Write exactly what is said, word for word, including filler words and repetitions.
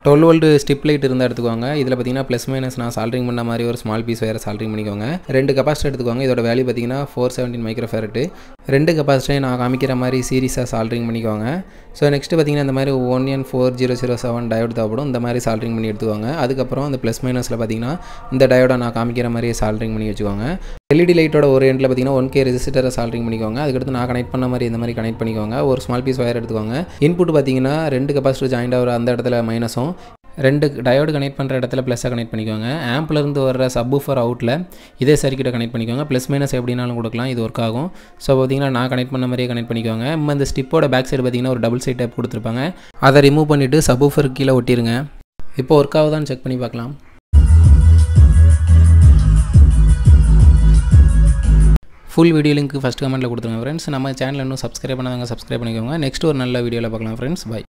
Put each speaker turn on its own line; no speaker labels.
twelve volt strip light இருந்தால் எடுத்துக்கோங்க. இதில் பார்த்தீங்கன்னா ப்ளஸ் மைனஸ் நான் சால்ட்ரிங் பண்ண மாதிரி ஒரு ஸ்மால் பீஸ் வேறு சால்ட்ரிங் பண்ணிக்கோங்க. ரெண்டு கெப்பாசிட்டர் எடுத்துக்கோங்க. இதோட வேல்யூ பார்த்தீங்கன்னா ஃபோர் செவன்டீன் மைக்ரோஃபேரட். ரெண்டு கெப்பாசிட்டரை நான் காமிக்கிற மாதிரி சீரிஸாக சால்ட்ரிங் பண்ணிக்கோங்க. ஸோ நெக்ஸ்ட்டு பார்த்தீங்கன்னா இந்த மாதிரி one N four zero zero seven diode தேவைப்படும். இந்த மாதிரி சால்ட்ரிங் பண்ணி எடுத்துக்கோங்க. அதுக்கப்புறம் அந்த ப்ளஸ் மைனஸில் பார்த்தீங்கன்னா இந்த டயோடை நான் காமிக்கிற மாதிரி சால்ட்ரிங் பண்ணி வச்சுக்கோங்க. எல்இடி லைட்டோட ஒரு எண்டில் பார்த்தீங்கன்னா ஒன் கே ரெசிஸ்டரை சால்ட்ரிங் பண்ணிக்கோங்க. அதுக்கடுத்து நான் கனெக்ட் பண்ண மாதிரி இந்த மாதிரி கனெக்ட் பண்ணிக்கோங்க. ஒரு ஸ்மால் பீஸ் ஒயர் எடுத்துக்கோங்க. இன்புட் பார்த்தீங்கன்னா ரெண்டு கெப்பாசிட்டர் ஜாயிண்ட் ஆகிற அந்த இடத்துல மைனஸும் ரெண்டு டயோடு கனெக்ட் பண்ணுற இடத்துல ப்ளஸ்ஸாக கனெக்ட் பண்ணிக்கோங்க. ஆம்ப்லேருந்து வர சப்வூஃபர் அவுட்டில் இதே சர்க்யூட்டை கனெக்ட் பண்ணிக்கோங்க. ப்ளஸ் மைனஸ் எப்படினாலும் கொடுக்கலாம், இது ஒர்க் ஆகும். ஸோ பார்த்தீங்கன்னா நான் கனெக்ட் பண்ண மாதிரியே கனெக்ட் பண்ணிக்கோங்க. நம்ம இந்த ஸ்டிப்போட பேக் சைடு பார்த்தீங்கன்னா ஒரு டபுள் சைட் டேப் கொடுத்துருப்பாங்க. அதை ரிமூவ் பண்ணிவிட்டு சப்வூஃபருக்கு கீழே ஒட்டிடுங்க. இப்போ ஒர்க் ஆகுதான்னு செக் பண்ணி பார்க்கலாம். ஃபுல் வீடியோ லிங்க் ஃபஸ்ட் கமெண்ட்டில் கொடுத்துருங்க ஃப்ரெண்ட்ஸ். நம்ம சேனல் இன்னும் சப்ஸ்கிரைப் பண்ணாதவங்க சப்ஸ்கிரைப் பண்ணிக்கோங்க. நெக்ஸ்ட் ஒரு நல்ல வீடியோவில் பார்க்கலாம் ஃப்ரெண்ட்ஸ். பை.